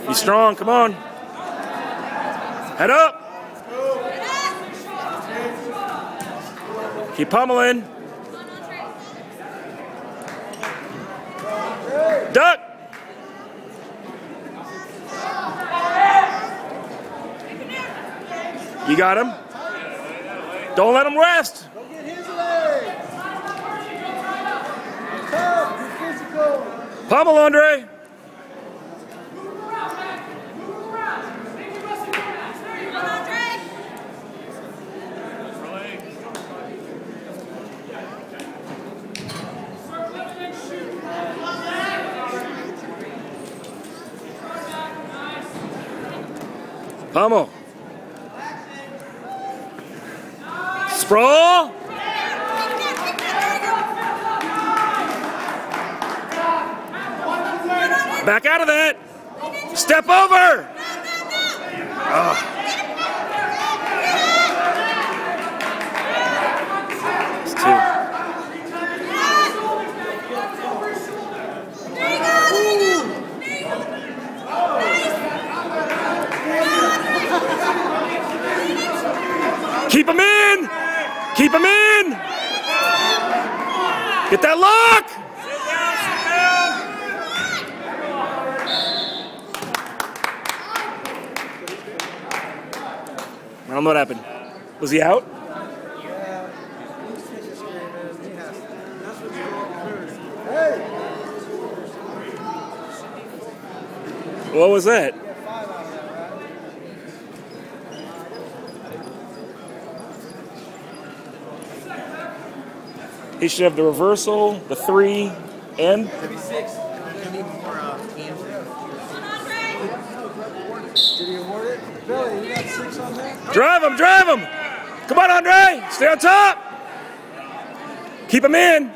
Be strong, come on. Head up. Keep pummeling. Duck. You got him. Don't let him rest. Go get his leg. Tough, be physical. Pummel, Andre. Pummel. Sprawl. Back out of that. Step over. Oh. It's two. Keep him in. Keep him in. Get that lock. I don't know what happened. Was he out? Yeah, he's pitching screaming. He has to. That's what you're going to do. Hey! What was that? You got 5 out of that, right? He should have the reversal, the 3, and Maybe 6. You need more hands. Did he award it? Billy, you got 6 on there? drive him, drive him. Come on, Andre. Stay on top. Keep him in.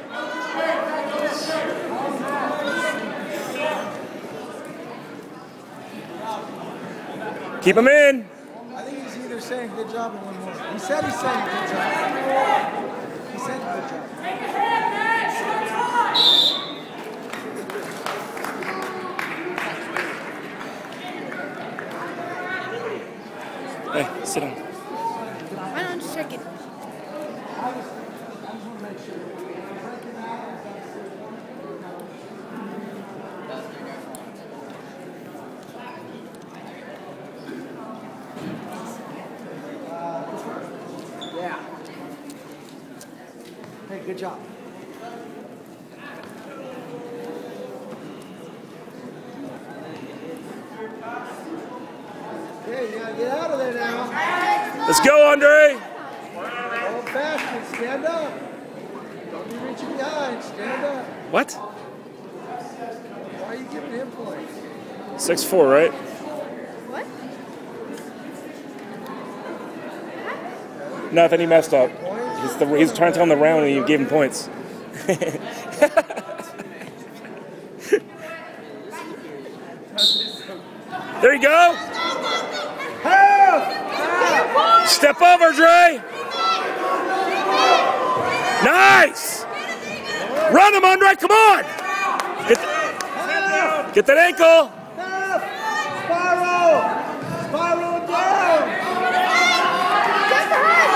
Keep him in. I think he's either saying good job or one more. He said he's saying good job. He said good job. Hey, sit down. Why don't you check it? Yeah. Hey, good job. Okay, you gotta get out of there now. Let's go, Andre. Old bastard, stand up. Don't be reaching behind, stand up. What? Why are you giving him points? 6'4", right? What? Nothing, he messed up. He's trying to tell him the round and you gave him points. There you go. Help! Step over, Dre. Nice. Run him, Andre. Come on. Get that ankle. Help! Spiral! Spiral down! Get the head!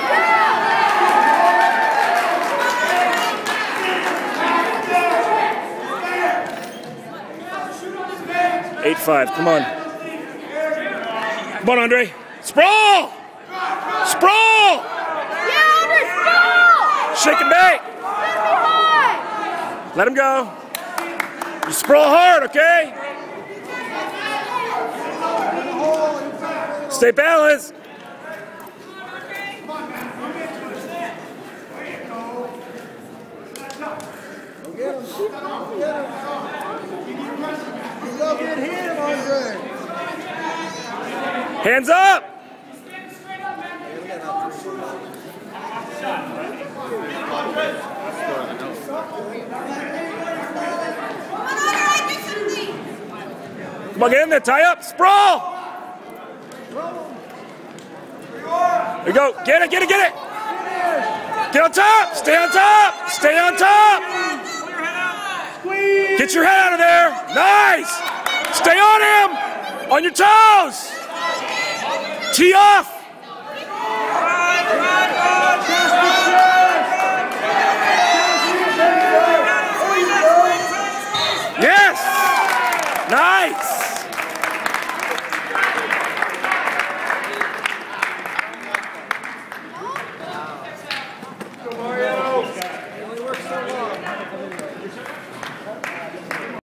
Go, 8-5. Come on. Come on, Andre. Sprawl. Sprawl. Yeah, Andre, sprawl! Shake and bake. Let him go. You sprawl hard, okay? Stay balanced. Go get him. Go get him, Andre. Hands up. Come on, get in there, tie up, sprawl. There you go, get it, get it, get it. Get on top, stay on top, stay on top. Get your head out of there, nice. Stay on him! On your toes! Tee off!